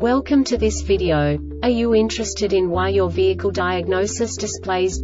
Welcome to this video. Are you interested in why your vehicle diagnosis displays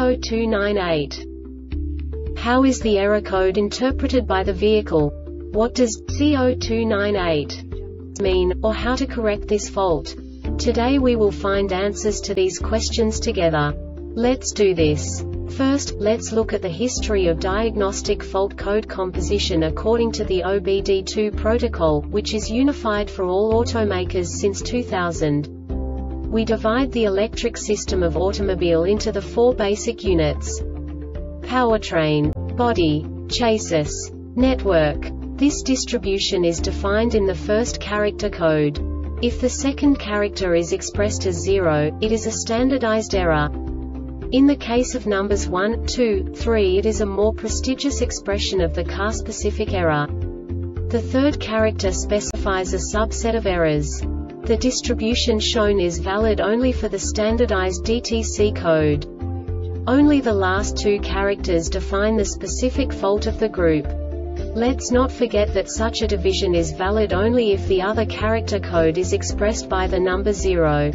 C0298? How is the error code interpreted by the vehicle? What does C0298 mean, or how to correct this fault? Today we will find answers to these questions together. Let's do this. First, let's look at the history of diagnostic fault code composition according to the OBD2 protocol, which is unified for all automakers since 2000. We divide the electric system of automobile into the four basic units: powertrain, body, chassis, network. This distribution is defined in the first character code. If the second character is expressed as 0, it is a standardized error. In the case of numbers 1, 2, 3, it is a more prestigious expression of the car-specific error. The third character specifies a subset of errors. The distribution shown is valid only for the standardized DTC code. Only the last two characters define the specific fault of the group. Let's not forget that such a division is valid only if the other character code is expressed by the number 0.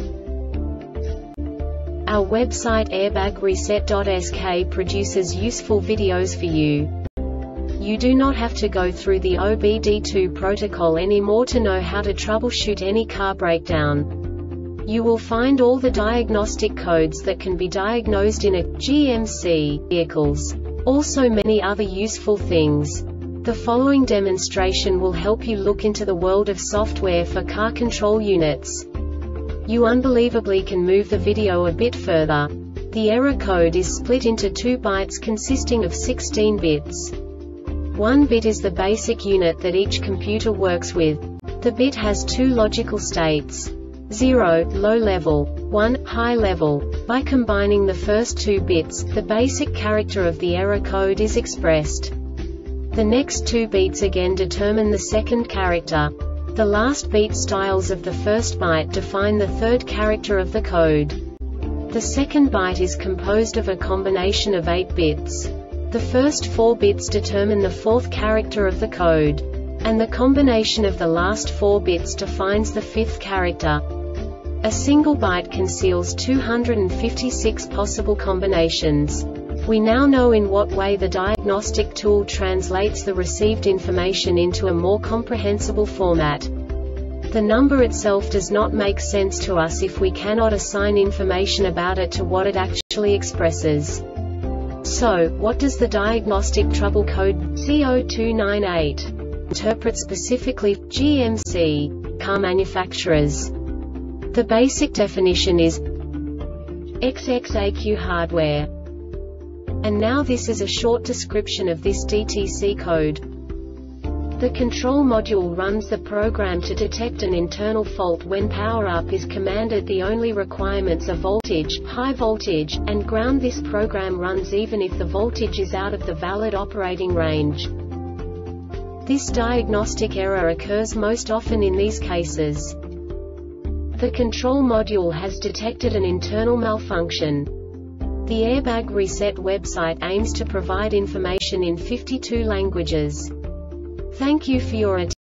Our website airbagreset.sk produces useful videos for you. You do not have to go through the OBD2 protocol anymore to know how to troubleshoot any car breakdown. You will find all the diagnostic codes that can be diagnosed in a GMC vehicles. Also many other useful things. The following demonstration will help you look into the world of software for car control units. You unbelievably can move the video a bit further. The error code is split into 2 bytes consisting of 16 bits. 1 bit is the basic unit that each computer works with. The bit has 2 logical states: 0, low level, 1, high level. By combining the first 2 bits, the basic character of the error code is expressed. The next 2 beats again determine the second character. The last beat styles of the first byte define the third character of the code. The second byte is composed of a combination of 8 bits. The first 4 bits determine the fourth character of the code. And the combination of the last 4 bits defines the fifth character. A single byte conceals 256 possible combinations. We now know in what way the diagnostic tool translates the received information into a more comprehensible format. The number itself does not make sense to us if we cannot assign information about it to what it actually expresses. So, what does the diagnostic trouble code C0298 interpret specifically for GMC car manufacturers? The basic definition is XXAQ hardware. And now this is a short description of this DTC code. The control module runs the program to detect an internal fault when power-up is commanded. The only requirements are voltage, high voltage, and ground. This program runs even if the voltage is out of the valid operating range. This diagnostic error occurs most often in these cases. The control module has detected an internal malfunction. The Airbag Reset website aims to provide information in 52 languages. Thank you for your attention.